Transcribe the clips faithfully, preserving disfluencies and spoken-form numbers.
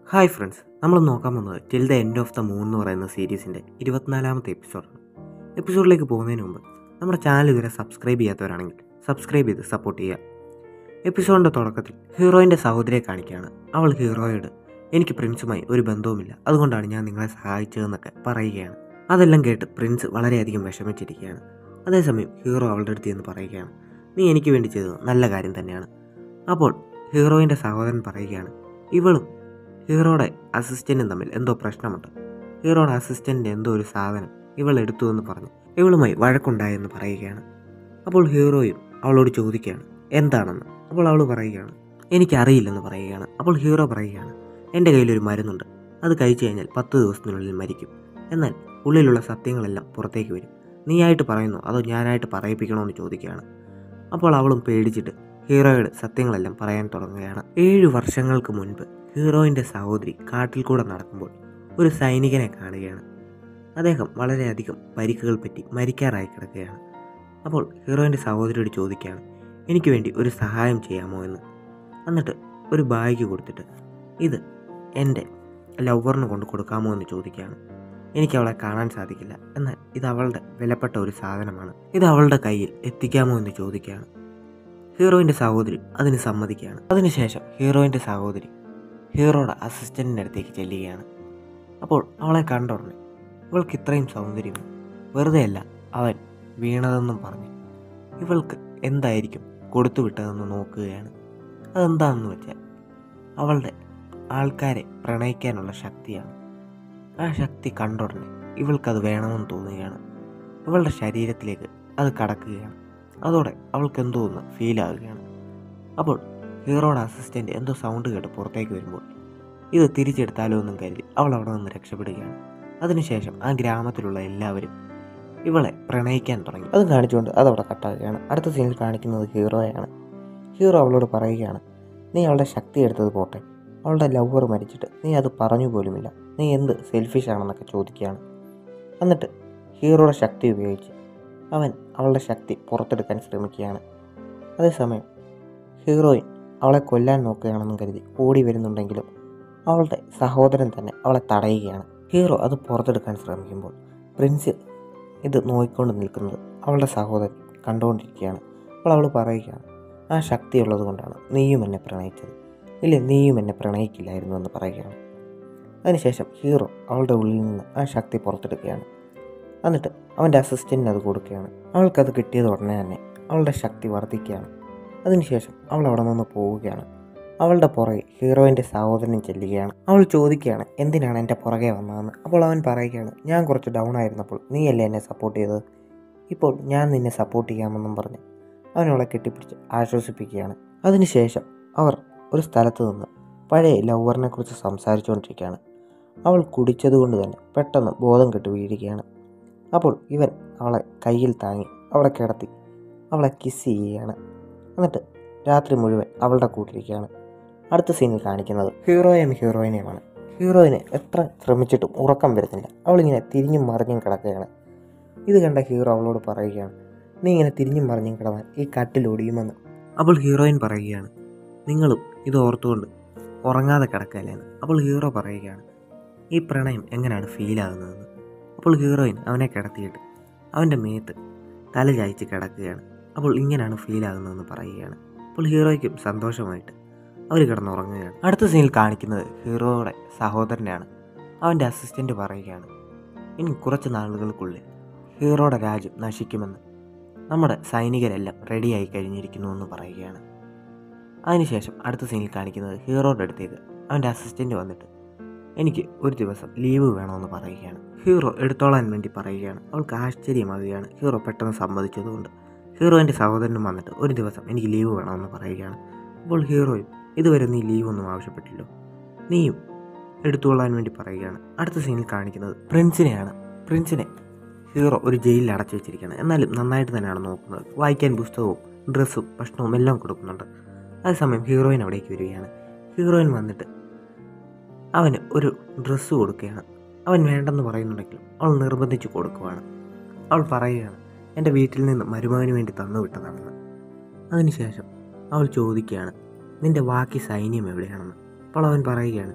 Hi friends, നമ്മൾ നോക്കാൻ പോകുന്നത് till the end of the moon എന്ന് പറയുന്ന സീരീസിൻ്റെ ഇരുപത്തിനാലാമത്തെ എപ്പിസോഡാണ്. എപ്പിസോഡിലേക്ക് പോകുന്നതിന് മുമ്പ് നമ്മുടെ ചാനൽ ഇതുവരെ സബ്സ്ക്രൈബ് ചെയ്യാത്തവരാണെങ്കിൽ സബ്സ്ക്രൈബ് ചെയ്ത് സപ്പോർട്ട് ചെയ്യുക. എപ്പിസോഡിൻ്റെ തുടക്കത്തിൽ ഹീറോയിൻ്റെ സഹോദരിയെ കാണിക്കുകയാണ്. അവൾ ഹീറോയോട് എനിക്ക് പ്രിൻസുമായി ഒരു ബന്ധവുമില്ല, അതുകൊണ്ടാണ് ഞാൻ നിങ്ങളെ സഹായിച്ചതെന്നൊക്കെ പറയുകയാണ്. അതെല്ലാം കേട്ട് പ്രിൻസ് വളരെയധികം വിഷമിച്ചിരിക്കുകയാണ്. അതേസമയം ഹീറോ അവളുടെ അടുത്ത് എന്ന് പറയുകയാണ്, നീ എനിക്ക് വേണ്ടി ചെയ്തത് നല്ല കാര്യം തന്നെയാണ്. അപ്പോൾ ഹീറോയിൻ്റെ സഹോദരൻ പറയുകയാണ്, ഇവളും ഹീറോയുടെ അസിസ്റ്റൻറ്റും തമ്മിൽ എന്തോ പ്രശ്നമുണ്ട്. ഹീറോയുടെ അസിസ്റ്റൻറ്റിൻ്റെ എന്തോ ഒരു സാധനം ഇവൾ എടുത്തു എന്ന് പറഞ്ഞ് ഇവളുമായി വഴക്കുണ്ടായെന്ന് പറയുകയാണ്. അപ്പോൾ ഹീറോയും അവളോട് ചോദിക്കുകയാണ് എന്താണെന്ന്. അപ്പോൾ അവൾ പറയുകയാണ് എനിക്കറിയില്ലെന്ന് പറയുകയാണ്. അപ്പോൾ ഹീറോ പറയുകയാണ്, എൻ്റെ കയ്യിലൊരു മരുന്നുണ്ട്, അത് കഴിച്ചു കഴിഞ്ഞാൽ പത്ത് ദിവസത്തിനുള്ളിൽ മരിക്കും. എന്നാൽ ഉള്ളിലുള്ള സത്യങ്ങളെല്ലാം പുറത്തേക്ക് വരും. നീയായിട്ട് പറയുന്നു അതോ ഞാനായിട്ട് പറയിപ്പിക്കണമെന്ന് ചോദിക്കുകയാണ്. അപ്പോൾ അവളും പേടിച്ചിട്ട് ഹീറോയുടെ സത്യങ്ങളെല്ലാം പറയാൻ തുടങ്ങുകയാണ്. ഏഴു വർഷങ്ങൾക്ക് മുൻപ് ഹീറോയിൻ്റെ സഹോദരി കാട്ടിൽ കൂടെ നടക്കുമ്പോൾ ഒരു സൈനികനെ കാണുകയാണ്. അദ്ദേഹം വളരെയധികം പരിക്കുകൾ പറ്റി മരിക്കാറായി കിടക്കുകയാണ്. അപ്പോൾ ഹീറോയിൻ്റെ സഹോദരിയോട് ചോദിക്കുകയാണ്, എനിക്ക് വേണ്ടി ഒരു സഹായം ചെയ്യാമോ എന്ന്. എന്നിട്ട് ഒരു ബാഗ് കൊടുത്തിട്ട് ഇത് എൻ്റെ ലവറിന് കൊണ്ട് കൊടുക്കാമോ എന്ന് ചോദിക്കുകയാണ്. എനിക്ക് അവളെ കാണാൻ സാധിക്കില്ല, എന്നാൽ ഇത് അവളുടെ വിലപ്പെട്ട ഒരു സാധനമാണ്, ഇത് അവളുടെ കയ്യിൽ എത്തിക്കാമോ എന്ന് ചോദിക്കുകയാണ്. ഹീറോയിൻ്റെ സഹോദരി അതിന് സമ്മതിക്കുകയാണ്. അതിനുശേഷം ഹീറോയിൻ്റെ സഹോദരി ഹീറോയുടെ അസിസ്റ്റൻറ്റിൻ്റെ അടുത്തേക്ക് ചെല്ലുകയാണ്. അപ്പോൾ അവളെ കണ്ട ഉടനെ ഇവൾക്ക് ഇത്രയും സൗന്ദര്യം വെറുതെയല്ല അവൻ വീണതെന്നും പറഞ്ഞ് ഇവൾക്ക് എന്തായിരിക്കും കൊടുത്തു വിട്ടതെന്ന് നോക്കുകയാണ്. അതെന്താണെന്ന് വെച്ചാൽ അവളുടെ ആൾക്കാരെ പ്രണയിക്കാനുള്ള ശക്തിയാണ്. ആ ശക്തി കണ്ട ഉടനെ ഇവൾക്കത് വേണമെന്ന് തോന്നുകയാണ്. ഇവളുടെ ശരീരത്തിലേക്ക് അത് കടക്കുകയാണ്. അതോടെ അവൾക്ക് എന്തോ ഒന്ന് ഫീലാവുകയാണ്. അപ്പോൾ ഹീറോയുടെ അസിസ്റ്റൻ്റ് എന്തോ സൗണ്ട് കേട്ട് പുറത്തേക്ക് വരുമ്പോൾ ഇത് തിരിച്ചെടുത്താലോ എന്നും കരുതി അവൾ അവിടെ നിന്ന് രക്ഷപ്പെടുകയാണ്. അതിനുശേഷം ആ ഗ്രാമത്തിലുള്ള എല്ലാവരും ഇവളെ പ്രണയിക്കാൻ തുടങ്ങി. അത് കാണിച്ചുകൊണ്ട് അതവിടെ കട്ടാകുകയാണ്. അടുത്ത സീനിൽ കാണിക്കുന്നത് ഹീറോയാണ്. ഹീറോ അവളോട് പറയുകയാണ്, നീ അവളുടെ ശക്തി എടുത്തത് പോട്ടെ, അവളുടെ ലവർ മരിച്ചിട്ട് നീ അത് പറഞ്ഞു പോലുമില്ല, നീ എന്ത് സെൽഫിഷ് ആണെന്നൊക്കെ ചോദിക്കുകയാണ്. എന്നിട്ട് ഹീറോയുടെ ശക്തി ഉപയോഗിച്ച് അവൻ അവളുടെ ശക്തി പുറത്തെടുക്കാൻ ശ്രമിക്കുകയാണ്. അതേസമയം ഹീറോയിൻ അവളെ കൊല്ലാൻ നോക്കുകയാണെന്നും കരുതി ഓടി വരുന്നുണ്ടെങ്കിലും അവളുടെ സഹോദരൻ തന്നെ അവളെ തടയുകയാണ്. ഹീറോ അത് പുറത്തെടുക്കാൻ ശ്രമിക്കുമ്പോൾ പ്രിൻസ് ഇത് നോക്കിക്കൊണ്ട് നിൽക്കുന്നത് അവളുടെ സഹോദരൻ കണ്ടുകൊണ്ടിരിക്കുകയാണ്. അപ്പോൾ അവൾ പറയുകയാണ്, ആ ശക്തി ഉള്ളത് കൊണ്ടാണ് നീയും എന്നെ പ്രണയിച്ചത്, ഇല്ലേ നീയും എന്നെ പ്രണയിക്കില്ലായിരുന്നു എന്ന് പറയുകയാണ്. അതിനുശേഷം ഹീറോ അവളുടെ ഉള്ളിൽ നിന്ന് ആ ശക്തി പുറത്തെടുക്കുകയാണ്. എന്നിട്ട് അവൻ്റെ അസിസ്റ്റൻറ്റിന് അത് കൊടുക്കുകയാണ്. അവൾക്കത് കിട്ടിയത് ഉടനെ തന്നെ അവളുടെ ശക്തി വർദ്ധിക്കുകയാണ്. അതിനുശേഷം അവൾ അവിടെ നിന്ന് പോവുകയാണ്. അവളുടെ പുറകെ ഹീറോയിൻ്റെ സഹോദരൻ ചെല്ലുകയാണ്. അവൾ ചോദിക്കുകയാണ്, എന്തിനാണ് എൻ്റെ പുറകെ വന്നതെന്ന്. അപ്പോൾ അവൻ പറയുകയാണ്, ഞാൻ കുറച്ച് ഡൗൺ ആയിരുന്നപ്പോൾ നീയല്ലേ എന്നെ സപ്പോർട്ട് ചെയ്തത്, ഇപ്പോൾ ഞാൻ നിന്നെ സപ്പോർട്ട് ചെയ്യാമെന്നും പറഞ്ഞ് അവൻ അവളെ കെട്ടിപ്പിടിച്ച് ആശ്വസിപ്പിക്കുകയാണ്. അതിനുശേഷം അവർ ഒരു സ്ഥലത്ത് നിന്ന് പഴയ ലവറിനെ കുറിച്ച് സംസാരിച്ചുകൊണ്ടിരിക്കുകയാണ്. അവൾ കുടിച്ചതുകൊണ്ട് തന്നെ പെട്ടെന്ന് ബോധം കെട്ട് വീഴുകയാണ്. അപ്പോൾ ഇവൻ അവളെ കയ്യിൽ താങ്ങി അവളെ കിടത്തി അവളെ കിസ് ചെയ്യുകയാണ്. എന്നിട്ട് രാത്രി മുഴുവൻ അവളുടെ കൂട്ടിരിക്കുകയാണ്. അടുത്ത സീനിൽ കാണിക്കുന്നത് ഹീറോയും ഹീറോയിനെയുമാണ്. ഹീറോയിന് എത്ര ശ്രമിച്ചിട്ടും ഉറക്കം വരുന്നില്ല. അവളിങ്ങനെ തിരിഞ്ഞും മറിഞ്ഞും കിടക്കുകയാണ്. ഇത് കണ്ട ഹീറോ അവളോട് പറയുകയാണ്, നീ ഇങ്ങനെ തിരിഞ്ഞും മറിഞ്ഞും കിടന്നാൽ ഈ കട്ടിലൊടിയുമെന്ന്. അപ്പോൾ ഹീറോയിൻ പറയുകയാണ്, നിങ്ങളും ഇത് ഓർത്തുകൊണ്ട് ഉറങ്ങാതെ കിടക്കല്ലേന്ന്. അപ്പോൾ ഹീറോ പറയുകയാണ്, ഈ പ്രണയം എങ്ങനെയാണ് ഫീലാകുന്നതെന്ന്. അപ്പോൾ ഹീറോയിൻ അവനെ കിടത്തിയിട്ട് അവൻ്റെ മേത്ത് തല ചായ്ച്ച് കിടക്കുകയാണ്. അപ്പോൾ ഇങ്ങനെയാണ് ഫീലാകുന്നതെന്ന് പറയുകയാണ്. അപ്പോൾ ഹീറോയ്ക്കും സന്തോഷമായിട്ട് അവർ കിടന്നുറങ്ങുകയാണ്. അടുത്ത സീനിൽ കാണിക്കുന്നത് ഹീറോയുടെ സഹോദരനാണ്. അവൻ്റെ അസിസ്റ്റൻ്റ് പറയുകയാണ്, ഇനി കുറച്ച് നാളുകൾക്കുള്ളിൽ ഹീറോയുടെ രാജ്യം നശിക്കുമെന്ന്, നമ്മുടെ സൈനികരെല്ലാം റെഡിയായി കഴിഞ്ഞിരിക്കുന്നുവെന്ന് പറയുകയാണ്. അതിനുശേഷം അടുത്ത സീനിൽ കാണിക്കുന്നത് ഹീറോയുടെ അടുത്തേക്ക് അവൻ്റെ അസിസ്റ്റൻ്റ് വന്നിട്ട് എനിക്ക് ഒരു ദിവസം ലീവ് വേണമെന്ന് പറയുകയാണ്. ഹീറോ എടുത്തോളാൻ വേണ്ടി പറയുകയാണ്. അവൾക്ക് ആശ്ചര്യമാകുകയാണ് ഹീറോ പെട്ടെന്ന് സമ്മതിച്ചതുകൊണ്ട്. ഹീറോയിൻ്റെ സഹോദരനും വന്നിട്ട് ഒരു ദിവസം എനിക്ക് ലീവ് വേണമെന്ന് പറയുകയാണ്. അപ്പോൾ ഹീറോയും ഇതുവരെ നീ ലീവൊന്നും ആവശ്യപ്പെട്ടില്ലോ, നീയും എടുത്തുകൊള്ളാൻ വേണ്ടി പറയുകയാണ്. അടുത്ത സീനിൽ കാണിക്കുന്നത് പ്രിൻസിനെയാണ്. പ്രിൻസിനെ ഹീറോ ഒരു ജയിലിൽ അടച്ചു വെച്ചിരിക്കുകയാണ്. എന്നാലും നന്നായിട്ട് തന്നെയാണ് നോക്കുന്നത്. വായിക്കാൻ പുസ്തകവും ഡ്രസ്സും ഭക്ഷണവും എല്ലാം കൊടുക്കുന്നുണ്ട്. അതേസമയം ഹീറോയിൻ അവിടേക്ക് വരികയാണ്. ഹീറോയിൻ വന്നിട്ട് അവന് ഒരു ഡ്രസ്സ് കൊടുക്കുകയാണ്. അവൻ വേണ്ടെന്ന് പറയുന്നുണ്ടെങ്കിലും അവൾ നിർബന്ധിച്ച് കൊടുക്കുകയാണ്. അവൾ പറയുകയാണ്, എൻ്റെ വീട്ടിൽ നിന്ന് മരുമകന് വേണ്ടി തന്നു വിട്ടതാണെന്ന്. അതിനുശേഷം അവൾ ചോദിക്കുകയാണ്, നിൻ്റെ ബാക്കി സൈന്യം എവിടെയാണെന്ന്. അപ്പോൾ അവൻ പറയുകയാണ്,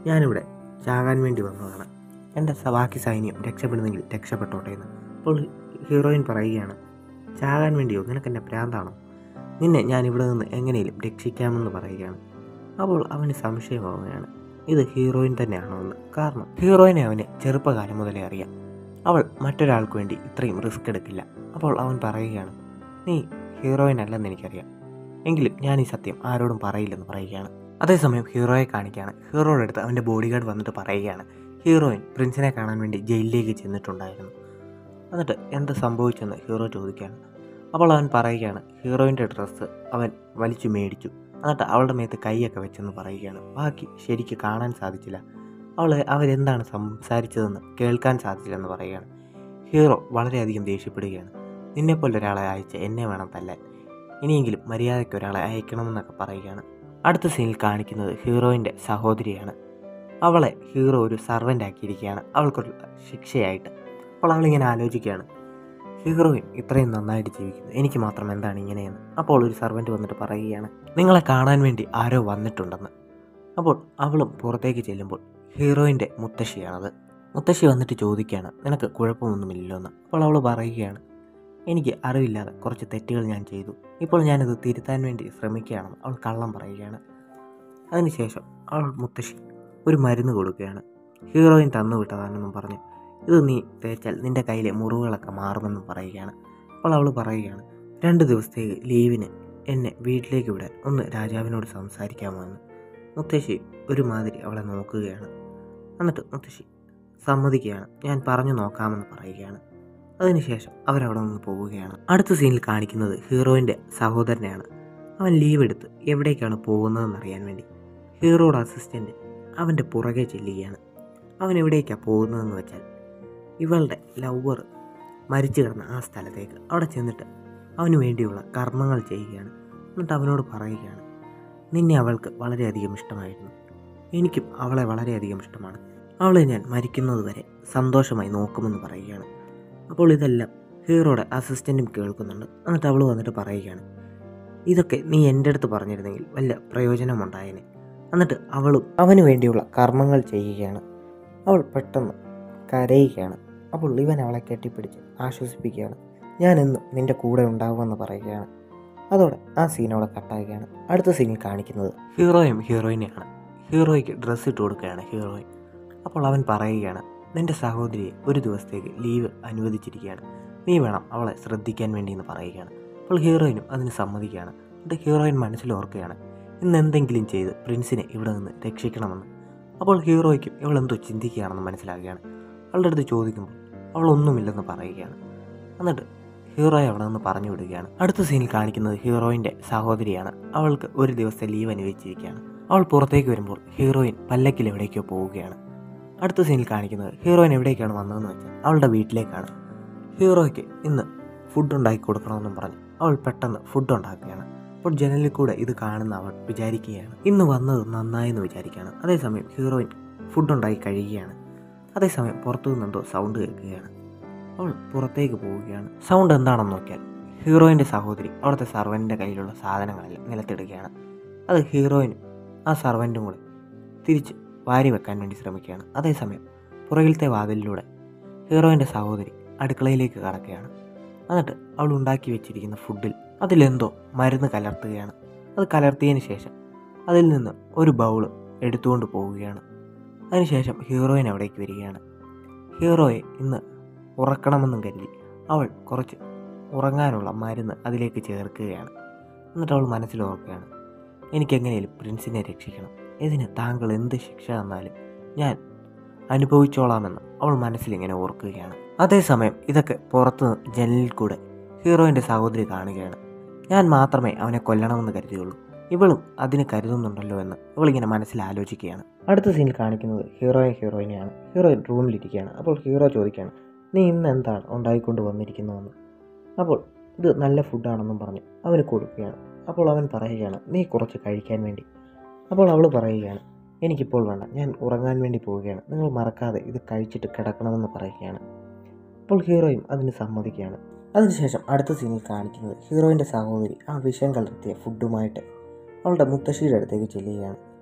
ഞാനിവിടെ ചാകാൻ വേണ്ടി വന്നതാണ്. എൻ്റെ ബാക്കി സൈന്യം രക്ഷപ്പെടുന്നെങ്കിൽ രക്ഷപ്പെട്ടോട്ടെ എന്ന്. അപ്പോൾ ഹീറോയിൻ പറയുകയാണ്, ചാകാൻ വേണ്ടിയോ? നിനക്കെന്നെ ഭ്രാന്താണോ? നിന്നെ ഞാൻ ഇവിടെ നിന്ന് എങ്ങനെയും രക്ഷിക്കാമെന്ന് പറയുകയാണ്. അപ്പോൾ അവന് സംശയമാവുകയാണ്, ഇത് ഹീറോയിൻ തന്നെയാണോ എന്ന്. കാരണം ഹീറോയിനെ അവന് ചെറുപ്പകാലം മുതലേ അറിയാം. അവൾ മറ്റൊരാൾക്ക് വേണ്ടി ഇത്രയും റിസ്ക് എടുക്കില്ല. അപ്പോൾ അവൻ പറയുകയാണ്, നീ ഹീറോയിൻ അല്ലെന്ന് എനിക്കറിയാം, എങ്കിലും ഞാൻ ഈ സത്യം ആരോടും പറയില്ലെന്ന് പറയുകയാണ്. അതേസമയം ഹീറോയെ കാണിക്കുകയാണ്. ഹീറോയുടെ അടുത്ത് അവൻ്റെ ബോഡി ഗാർഡ് വന്നിട്ട് പറയുകയാണ്, ഹീറോയിൻ പ്രിൻസിനെ കാണാൻ വേണ്ടി ജയിലിലേക്ക് ചെന്നിട്ടുണ്ടായിരുന്നു. എന്നിട്ട് എന്ത് സംഭവിച്ചെന്ന് ഹീറോ ചോദിക്കുകയാണ്. അപ്പോൾ അവൻ പറയുകയാണ്, ഹീറോയിൻ്റെ ഡ്രസ്സ് അവൻ വലിച്ചു മേടിച്ചു, എന്നിട്ട് അവളുടെ മേത്ത് കൈയൊക്കെ വെച്ചെന്ന് പറയുകയാണ്. ബാക്കി ശരിക്ക് കാണാൻ സാധിച്ചില്ല. അവൾ അവരെന്താണ് സംസാരിച്ചതെന്ന് കേൾക്കാൻ സാധിച്ചില്ലെന്ന് പറയുകയാണ്. ഹീറോ വളരെയധികം ദേഷ്യപ്പെടുകയാണ്. നിന്നെപ്പോലെ ഒരാളെ അയച്ച് എന്നെ വേണം തല്ലാൻ, ഇനിയെങ്കിലും മര്യാദയ്ക്ക് ഒരാളെ അയക്കണമെന്നൊക്കെ പറയുകയാണ്. അടുത്ത സീനിൽ കാണിക്കുന്നത് ഹീറോയിൻ്റെ സഹോദരിയാണ്. അവളെ ഹീറോ ഒരു സർവൻ്റ് ആക്കിയിരിക്കുകയാണ് അവൾക്കൊരു ശിക്ഷയായിട്ട്. അപ്പോൾ അവളിങ്ങനെ ആലോചിക്കുകയാണ്, ഹീറോയിൻ ഇത്രയും നന്നായിട്ട് ജീവിക്കുന്നു, എനിക്ക് മാത്രം എന്താണ് ഇങ്ങനെയെന്ന്. അപ്പോൾ ഒരു സർവൻ്റ് വന്നിട്ട് പറയുകയാണ്, നിങ്ങളെ കാണാൻ വേണ്ടി ആരോ വന്നിട്ടുണ്ടെന്ന്. അപ്പോൾ അവളും പുറത്തേക്ക് ചെല്ലുമ്പോൾ ഹീറോയിൻ്റെ മുത്തശ്ശിയാണത്. മുത്തശ്ശി വന്നിട്ട് ചോദിക്കുകയാണ്, നിനക്ക് കുഴപ്പമൊന്നുമില്ലല്ലോ എന്ന്. അപ്പോൾ അവൾ പറയുകയാണ്, എനിക്ക് അറിവില്ലാതെ കുറച്ച് തെറ്റുകൾ ഞാൻ ചെയ്തു, ഇപ്പോൾ ഞാനിത് തിരുത്താൻ വേണ്ടി ശ്രമിക്കുകയാണെന്ന് അവൾ കള്ളം പറയുകയാണ്. അതിനുശേഷം അവൾ മുത്തശ്ശി ഒരു മരുന്ന് കൊടുക്കുകയാണ്. ഹീറോയിൻ തന്നു വിട്ടതാണെന്നും പറഞ്ഞു, ഇത് നീ തേച്ചാൽ നിൻ്റെ കയ്യിലെ മുറിവുകളൊക്കെ മാറുമെന്നും പറയുകയാണ്. അപ്പോൾ അവൾ പറയുകയാണ്, രണ്ട് ദിവസത്തേക്ക് ലീവിന് എന്നെ വീട്ടിലേക്ക് വിടാൻ ഒന്ന് രാജാവിനോട് സംസാരിക്കാമോ എന്ന്. മുത്തശ്ശി ഒരുമാതിരി അവളെ നോക്കുകയാണ്. എന്നിട്ട് മുത്തശ്ശി സമ്മതിക്കുകയാണ്, ഞാൻ പറഞ്ഞു നോക്കാമെന്ന് പറയുകയാണ്. അതിനുശേഷം അവരവിടെ നിന്ന് പോവുകയാണ്. അടുത്ത സീനിൽ കാണിക്കുന്നത് ഹീറോയിൻ്റെ സഹോദരനെയാണ്. അവൻ ലീവ് എടുത്ത് എവിടേക്കാണ് പോകുന്നതെന്ന് അറിയാൻ വേണ്ടി ഹീറോയുടെ അസിസ്റ്റൻ്റ് അവൻ്റെ പുറകെ ചെല്ലുകയാണ്. അവൻ എവിടേക്കാണ് പോകുന്നതെന്ന് വെച്ചാൽ ഇവളുടെ ലവർ മരിച്ചു കിടന്ന ആ സ്ഥലത്തേക്ക്. അവിടെ ചെന്നിട്ട് അവന് വേണ്ടിയുള്ള കർമ്മങ്ങൾ ചെയ്യുകയാണ്. എന്നിട്ട് അവനോട് പറയുകയാണ്, നിന്നെ അവൾക്ക് വളരെയധികം ഇഷ്ടമായിരുന്നു, എനിക്കും അവളെ വളരെയധികം ഇഷ്ടമാണ്, അവളെ ഞാൻ മരിക്കുന്നത് വരെ സന്തോഷമായി നോക്കുമെന്ന് പറയുകയാണ്. അപ്പോൾ ഇതെല്ലാം ഹീറോയുടെ അസിസ്റ്റൻറ്റും കേൾക്കുന്നുണ്ട്. എന്നിട്ട് അവൾ വന്നിട്ട് പറയുകയാണ്, ഇതൊക്കെ നീ എൻ്റെ അടുത്ത് പറഞ്ഞിരുന്നെങ്കിൽ വല്ല പ്രയോജനമുണ്ടായേനെ. എന്നിട്ട് അവളും അവന് വേണ്ടിയുള്ള കർമ്മങ്ങൾ ചെയ്യുകയാണ്. അവൾ പെട്ടെന്ന് കരയുകയാണ്. അപ്പോൾ ഇവൻ അവളെ കെട്ടിപ്പിടിച്ച് ആശ്വസിപ്പിക്കുകയാണ്, ഞാനെന്നും നിൻ്റെ കൂടെ ഉണ്ടാവുമെന്ന് പറയുകയാണ്. അതോടെ ആ സീൻ അവിടെ കട്ടാകുകയാണ്. അടുത്ത സീനിൽ കാണിക്കുന്നത് ഹീറോയും ഹീറോയിനെയാണ്. ഹീറോയ്ക്ക് ഡ്രസ്സ് ഇട്ട് കൊടുക്കുകയാണ് ഹീറോയിൻ. അപ്പോൾ അവൻ പറയുകയാണ്, നിൻ്റെ സഹോദരിയെ ഒരു ദിവസത്തേക്ക് ലീവ് അനുവദിച്ചിരിക്കുകയാണ്, നീ വേണം അവളെ ശ്രദ്ധിക്കാൻ വേണ്ടി എന്ന് പറയുകയാണ്. അപ്പോൾ ഹീറോയിനും അതിന് സമ്മതിക്കുകയാണ്. എന്നിട്ട് ഹീറോയിൻ മനസ്സിലോർക്കുകയാണ്, ഇന്ന് എന്തെങ്കിലും ചെയ്ത് പ്രിൻസിനെ ഇവിടെ നിന്ന് രക്ഷിക്കണമെന്ന്. അപ്പോൾ ഹീറോയ്ക്കും ഇവളെന്തോ ചിന്തിക്കുകയാണെന്ന് മനസ്സിലാകുകയാണ്. അവളുടെ അടുത്ത് ചോദിക്കുമ്പോൾ അവളൊന്നുമില്ലെന്ന് പറയുകയാണ്. എന്നിട്ട് ഹീറോയെ അവിടെ നിന്ന് പറഞ്ഞു വിടുകയാണ്. അടുത്ത സീനിൽ കാണിക്കുന്നത് ഹീറോയിൻ്റെ സഹോദരിയാണ്. അവൾക്ക് ഒരു ദിവസത്തെ ലീവ് അനുവദിച്ചിരിക്കുകയാണ്. അവൾ പുറത്തേക്ക് വരുമ്പോൾ ഹീറോയിൻ പല്ലക്കിൽ എവിടേക്കോ പോവുകയാണ്. അടുത്ത സീനിൽ കാണിക്കുന്നത് ഹീറോയിൻ എവിടേക്കാണ് വന്നതെന്ന് വെച്ചാൽ അവളുടെ വീട്ടിലേക്കാണ്. ഹീറോയ്ക്ക് ഇന്ന് ഫുഡ് ഉണ്ടാക്കി കൊടുക്കണമെന്നും പറഞ്ഞ് അവൾ പെട്ടെന്ന് ഫുഡ് ഉണ്ടാക്കുകയാണ്. അപ്പോൾ ജനലിൽ കൂടെ ഇത് കാണുന്ന അവൾ വിചാരിക്കുകയാണ്, ഇന്ന് വന്നത് നന്നായെന്ന് വിചാരിക്കുകയാണ്. അതേസമയം ഹീറോയിൻ ഫുഡ് ഉണ്ടാക്കി കഴിയുകയാണ്. അതേസമയം പുറത്തു നിന്നെന്തോ സൗണ്ട് കേൾക്കുകയാണ്. അവൾ പുറത്തേക്ക് പോവുകയാണ്. സൗണ്ട് എന്താണെന്ന് നോക്കിയാൽ ഹീറോയിൻ്റെ സഹോദരി അവിടുത്തെ സർവൻറ്റിൻ്റെ കയ്യിലുള്ള സാധനങ്ങളെല്ലാം നിലത്തിടുകയാണ്. അത് ഹീറോയിനും ആ സർവൻറ്റും കൂടെ തിരിച്ച് വാരി വെക്കാൻ വേണ്ടി ശ്രമിക്കുകയാണ്. അതേസമയം പുറകിലത്തെ വാതിലിലൂടെ ഹീറോയിൻ്റെ സഹോദരി അടുക്കളയിലേക്ക് കടക്കുകയാണ്. എന്നിട്ട് അവൾ ഉണ്ടാക്കി വെച്ചിരിക്കുന്ന ഫുഡിൽ അതിലെന്തോ മരുന്ന് കലർത്തുകയാണ്. അത് കലർത്തിയതിന് ശേഷം അതിൽ നിന്ന് ഒരു ബൗള് എടുത്തുകൊണ്ട് പോവുകയാണ്. അതിനുശേഷം ഹീറോയിൻ അവിടേക്ക് വരികയാണ്. ഹീറോയെ ഇന്ന് ഉറക്കണമെന്നും കരുതി അവൾ കുറച്ച് ഉറങ്ങാനുള്ള മരുന്ന് അതിലേക്ക് ചേർക്കുകയാണ്. എന്നിട്ട് അവൾ മനസ്സിലോർക്കുകയാണ്, എനിക്കെങ്ങനെയും പ്രിൻസിനെ രക്ഷിക്കണം, ഇതിന് താങ്കൾ എന്ത് ശിക്ഷ തന്നാലും ഞാൻ അനുഭവിച്ചോളാമെന്ന് അവൾ മനസ്സിലിങ്ങനെ ഓർക്കുകയാണ്. അതേസമയം ഇതൊക്കെ പുറത്ത് ജനലിൽ കൂടെ ഹീറോയിൻ്റെ സഹോദരി കാണുകയാണ്. ഞാൻ മാത്രമേ അവനെ കൊല്ലണമെന്ന് കരുതിയുള്ളൂ, ഇവളും അതിന് കരുതുന്നുണ്ടല്ലോ എന്ന് ഇവളിങ്ങനെ മനസ്സിൽ ആലോചിക്കുകയാണ്. അടുത്ത സീനിൽ കാണിക്കുന്നത് ഹീറോയും ഹീറോയിനെയാണ്. ഹീറോയിൻ റൂമിലിരിക്കുകയാണ്. അപ്പോൾ ഹീറോ ചോദിക്കുകയാണ്, നീ ഇന്ന് എന്താണ് ഉണ്ടായിക്കൊണ്ട് വന്നിരിക്കുന്നതെന്ന്. അപ്പോൾ ഇത് നല്ല ഫുഡാണെന്നും പറഞ്ഞ് അവന് കൊടുക്കുകയാണ്. അപ്പോൾ അവൻ പറയുകയാണ്, നീ കുറച്ച് കഴിക്കാൻ വേണ്ടി. അപ്പോൾ അവൾ പറയുകയാണ്, എനിക്കിപ്പോൾ വേണ്ട, ഞാൻ ഉറങ്ങാൻ വേണ്ടി പോവുകയാണ്, നിങ്ങൾ മറക്കാതെ ഇത് കഴിച്ചിട്ട് കിടക്കണമെന്ന് പറയുകയാണ്. അപ്പോൾ ഹീറോയും അതിന് സമ്മതിക്കുകയാണ്. അതിനുശേഷം അടുത്ത സീനിൽ കാണിക്കുന്നത് ഹീറോയിൻ്റെ സഹോദരി ആ വിഷം കലർത്തിയ ഫുഡുമായിട്ട് അവളുടെ മുത്തശ്ശിയുടെ അടുത്തേക്ക് ചെല്ലുകയാണ്.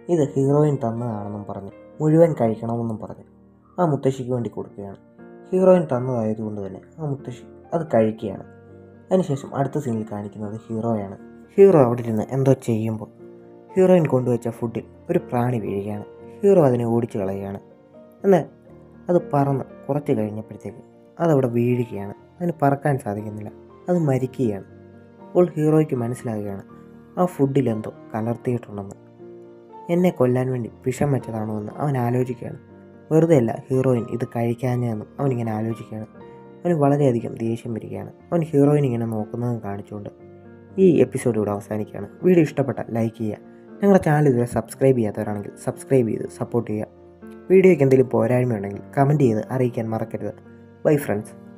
ഇത് ഹീറോയിൻ തന്നതാണെന്നും പറഞ്ഞ് മുഴുവൻ കഴിക്കണമെന്നും പറഞ്ഞ് ആ മുത്തശ്ശിക്ക് വേണ്ടി കൊടുക്കുകയാണ്. ഹീറോയിൻ തന്നതായതുകൊണ്ട് തന്നെ ആ മുത്തശ്ശി അത് കഴിക്കുകയാണ്. അതിനുശേഷം അടുത്ത സീനിൽ കാണിക്കുന്നത് ഹീറോയാണ്. ഹീറോ അവിടെ ഇരുന്ന് എന്തോ ചെയ്യുമ്പോൾ ഹീറോയിൻ കൊണ്ടുവച്ച ഫുഡിൽ ഒരു പ്രാണി വീഴുകയാണ്. ഹീറോ അതിനെ ഓടിച്ചു കളയുകയാണ്. എന്നാൽ അത് പറന്ന് കുറച്ച് കഴിഞ്ഞപ്പോഴത്തേക്ക് അതവിടെ വീഴുകയാണ്. അതിന് പറക്കാൻ സാധിക്കുന്നില്ല, അത് മരിക്കുകയാണ്. അപ്പോൾ ഹീറോയ്ക്ക് മനസ്സിലാകുകയാണ് ആ ഫുഡിലെന്തോ കലർത്തിയിട്ടുണ്ടെന്ന്. എന്നെ കൊല്ലാൻ വേണ്ടി വിഷം വെച്ചതാണോ എന്ന് അവൻ ആലോചിക്കുകയാണ്. വെറുതെ അല്ല ഹീറോയിൻ ഇത് കഴിക്കാഞ്ഞതെന്നും അവനിങ്ങനെ ആലോചിക്കുകയാണ്. അവന് വളരെയധികം ദേഷ്യം വരികയാണ്. അവൻ ഹീറോയിൻ ഇങ്ങനെ നോക്കുന്നതും കാണിച്ചുകൊണ്ട് ഈ എപ്പിസോഡ് ഇവിടെ അവസാനിക്കുകയാണ്. വീഡിയോ ഇഷ്ടപ്പെട്ടാൽ ലൈക്ക് ചെയ്യുക. ഞങ്ങളുടെ ചാനൽ ഇതുവരെ സബ്സ്ക്രൈബ് ചെയ്യാത്തവരാണെങ്കിൽ സബ്സ്ക്രൈബ് ചെയ്ത് സപ്പോർട്ട് ചെയ്യുക. വീഡിയോയ്ക്ക് എന്തെങ്കിലും പോരായ്മയുണ്ടെങ്കിൽ കമൻറ്റ് ചെയ്ത് അറിയിക്കാൻ മറക്കരുത്. Bye friends.